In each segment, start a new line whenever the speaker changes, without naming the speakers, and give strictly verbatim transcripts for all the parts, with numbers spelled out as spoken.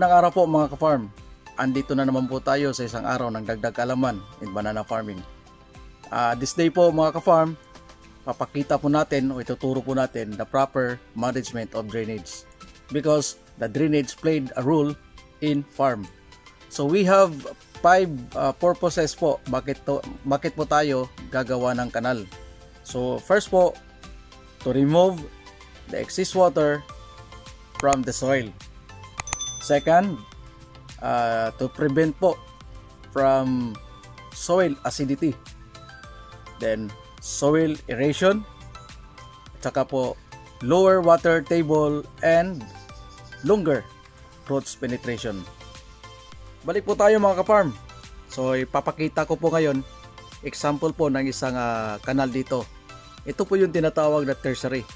Magandang araw po mga ka-farm. Andito na naman po tayo sa isang araw ng dagdag kaalaman in banana farming. Uh, this day po mga ka-farm, papakita po natin o ituturo po natin the proper management of drainage. Because the drainage played a role in farm. So we have five uh, purposes po bakit, to, bakit po tayo gagawa ng kanal. So first po, to remove the excess water from the soil. Second, uh, to prevent po from soil acidity. Then, soil aeration. At saka po, lower water table and longer roots penetration. Balik po tayo mga ka-farm. So, ipapakita ko po ngayon example po ng isang uh, kanal dito. Ito po yung tinatawag na tertiary.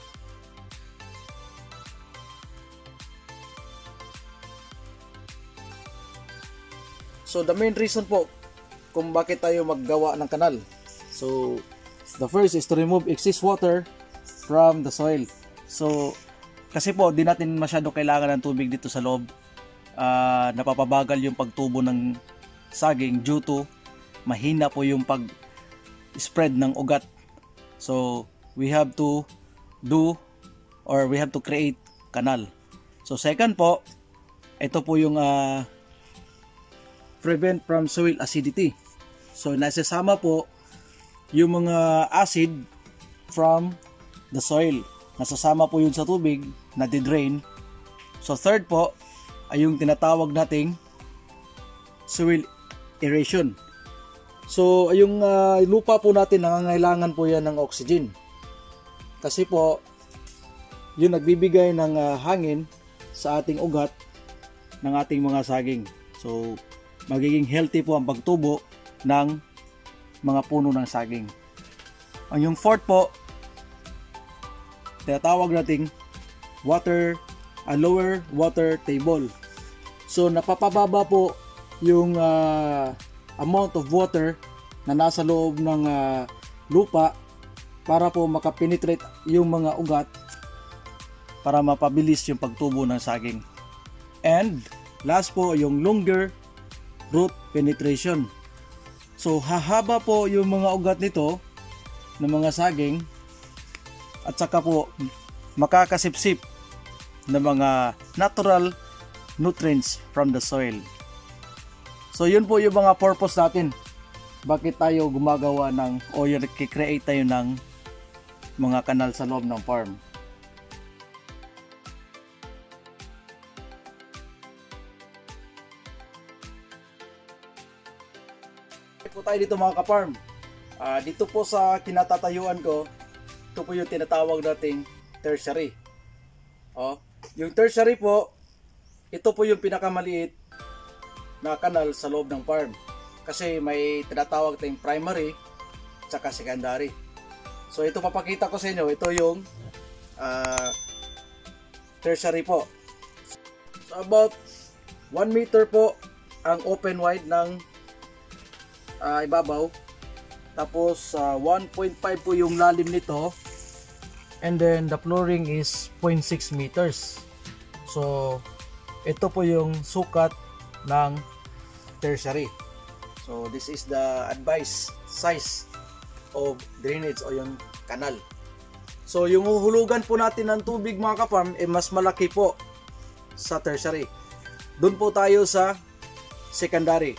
So the main reason po kung bakit tayo maggawa ng kanal. So the first is to remove excess water from the soil. So kasi po di natin masyado kailangan ng tubig dito sa loob. Uh, napapabagal yung pagtubo ng saging due to mahina po yung pag-spread ng ugat. So we have to do or we have to create kanal. So second po, ito po yung uh, prevent from soil acidity. So nasasama po yung mga acid from the soil. Nasasama po yun sa tubig na di-drain. So third po ay yung tinatawag nating soil aeration. So yung uh, lupa po natin nangangailangan po yan ng oxygen. Kasi po yun nagbibigay ng uh, hangin sa ating ugat ng ating mga saging. So magiging healthy po ang pagtubo ng mga puno ng saging. Ang yung fourth po, tinatawag nating water, a lower water table. So napapababa po yung uh, amount of water na nasa loob ng uh, lupa para po makapenetrate yung mga ugat para mapabilis yung pagtubo ng saging. And last po yung longer root penetration. So hahaba po yung mga ugat nito ng mga saging at saka po makakasipsip ng mga natural nutrients from the soil. So yun po yung mga purpose natin. Bakit tayo gumagawa ng o yung nagkikreate tayo ng mga kanal sa loob ng farm. Po tayo dito mga ka-farm. Uh, dito po sa kinatatayuan ko, ito po yung tinatawag nating tertiary. Oh, yung tertiary po, ito po yung pinakamaliit na kanal sa loob ng farm. Kasi may tinatawag tayong primary at secondary. So ito papakita ko sa inyo, ito yung uh, tertiary po. So about one meter po ang open wide ng uh, ibabaw. Tapos uh, one point five po yung lalim nito. And then the flooring is zero point six meters. So ito po yung sukat ng tertiary. So this is the advised size of drainage o yung kanal. So yung huhulugan po natin ng tubig mga ka-farm eh mas malaki po sa tertiary. Doon po tayo sa secondary.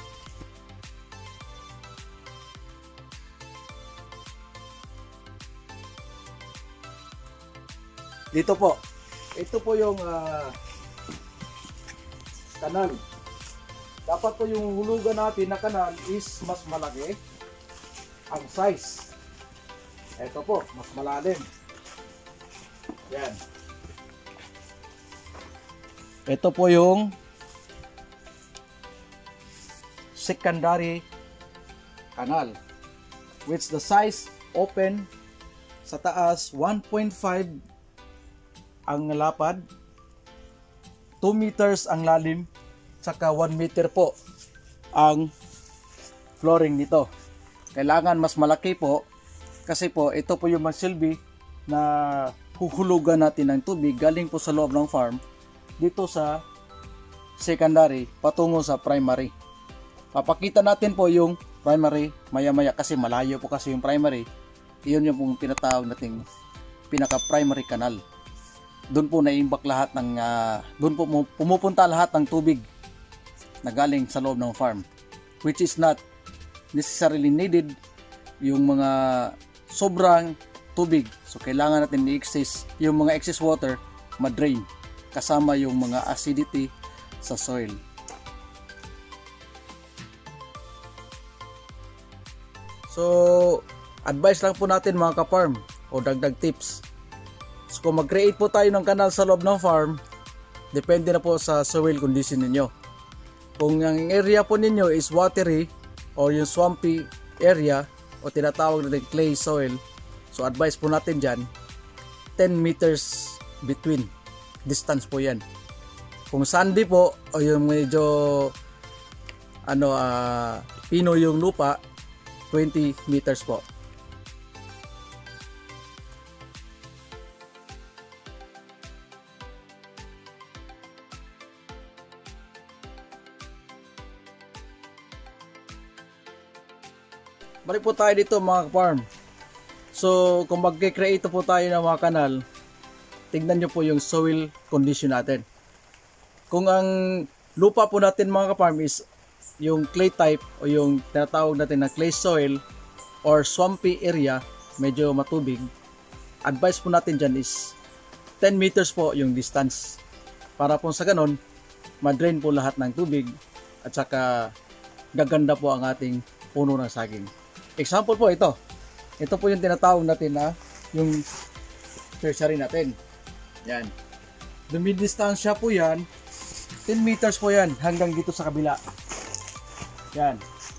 Dito po, ito po yung uh, kanal. Dapat po yung hulugan natin na kanal is mas malaki ang size. Ito po, mas malalim. Yan. Ito po yung secondary kanal, which the size open sa taas one point five ang lapad, two meters ang lalim, saka one meter po ang flooring nito. Kailangan mas malaki po kasi po ito po yung masilbi na huhulugan natin ng tubig galing po sa loob ng farm dito sa secondary patungo sa primary. Papakita natin po yung primary maya-maya kasi malayo po kasi yung primary. Iyon yung pong tinatawag nating pinaka-primary canal. Doon po naiimbak lahat ng uh, doon po pumupunta lahat ng tubig na galing sa loob ng farm, which is not necessarily needed yung mga sobrang tubig. So kailangan natin i-excess yung mga excess water ma-drain kasama yung mga acidity sa soil. So advice lang po natin mga ka-farm o dagdag tips. So kung mag-create po tayo ng kanal sa loob ng farm, depende na po sa soil condition ninyo. Kung ang area po ninyo is watery o yung swampy area o tinatawag natin clay soil, so advice po natin dyan ten meters between distance po yan. Kung sandy po o yung medyo ano uh, pino yung lupa, twenty meters po. Balik po tayo dito mga farm. So kung mag-create po tayo ng mga kanal, tingnan nyo po yung soil condition natin. Kung ang lupa po natin mga farm is yung clay type o yung tinatawag natin na clay soil or swampy area, medyo matubig, advice po natin dyan is ten meters po yung distance para po sa ganon madrain po lahat ng tubig at saka gaganda po ang ating puno ng saging. Example po ito. Ito po yung tinatawag natin na yung tertiary natin. Yan. Dumidistansya po yan. ten meters po yan hanggang dito sa kabila. Yan.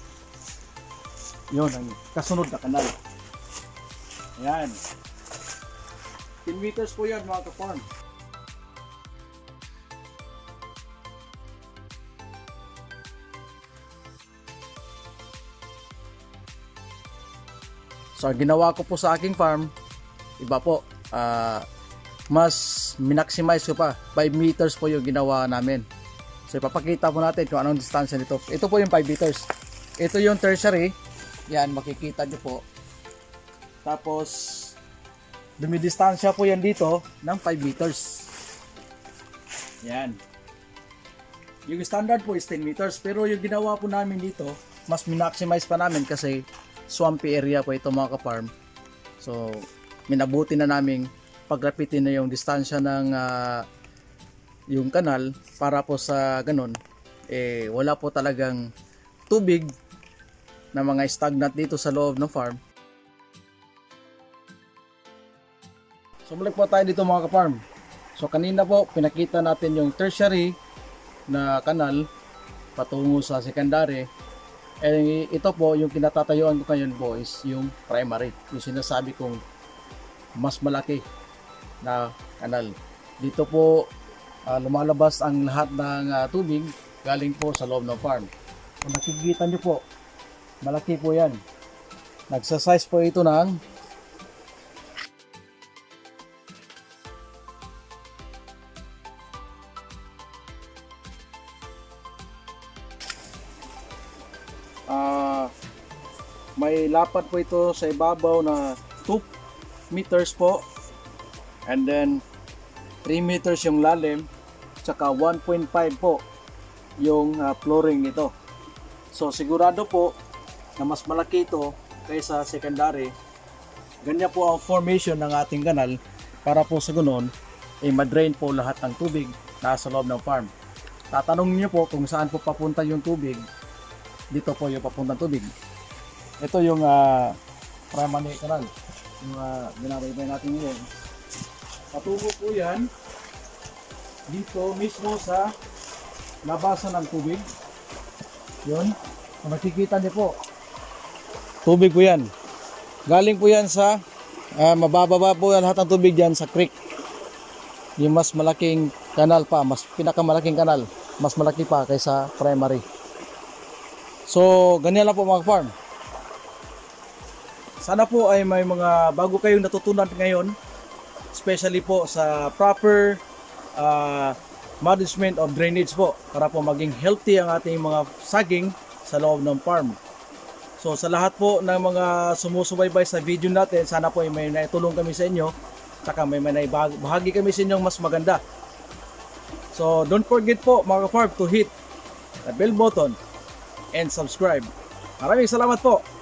Yun ang kasunod na kanal. Yan. ten meters po yan mga ka-farm. So ginawa ko po sa aking farm, iba po, uh, mas minaximize ko pa, five meters po yung ginawa namin. So ipapakita po natin kung anong distansya nito. Ito po yung five meters. Ito yung tertiary, yan makikita nyo po. Tapos dumidistansya po yan dito ng five meters. Yan. Yung standard po is ten meters, pero yung ginawa po namin dito, mas minaximize pa namin kasi swampy area po ito mga ka-farm. So minabuti na namin pagrapitin na yung distansya ng uh, yung kanal para po sa ganun eh wala po talagang tubig na mga stagnant dito sa loob ng farm. So balik po tayo dito mga ka-farm. So kanina po pinakita natin yung tertiary na kanal patungo sa secondary. Eh, ito po yung kinatatayuan ko ngayon po is yung primary, yung sinasabi kong mas malaki na kanal. Dito po uh, lumalabas ang lahat ng uh, tubig galing po sa loob ng farm. Kung nakikita nyo po, malaki po yan. Nagsa-size po ito ng Uh, may lapad po ito sa ibabaw na two meters po, and then three meters yung lalim, tsaka one point five po yung uh, flooring nito. So sigurado po na mas malaki ito kaysa secondary. Ganyan po ang formation ng ating kanal para po sa gunon ay eh, madrain po lahat ng tubig na sa loob ng farm. Tatanungin niyo po kung saan po papunta yung tubig. Dito po yung papuntang tubig. Ito yung uh, primary canal, yung uh, binabaybay natin ngayon. Patungo po yan dito mismo sa labasan ng tubig. Yun, kung makikita niyo po, tubig po yan. Galing po yan sa uh, mabababa po yan lahat ng tubig yan sa creek. Yung mas malaking kanal pa, mas pinakamalaking kanal, mas malaki pa kaysa primary. So, ganyan lang po mga farm. Sana po ay may mga bago kayong natutunan ngayon, especially po sa proper uh, management of drainage po para po maging healthy ang ating mga saging sa loob ng farm. So sa lahat po ng mga sumusubaybay sa video natin, sana po ay may naitulong kami sa inyo, saka may may bahagi kami sa inyong mas maganda. So don't forget po mga ka-farm to hit the bell button and subscribe. Maraming salamat po.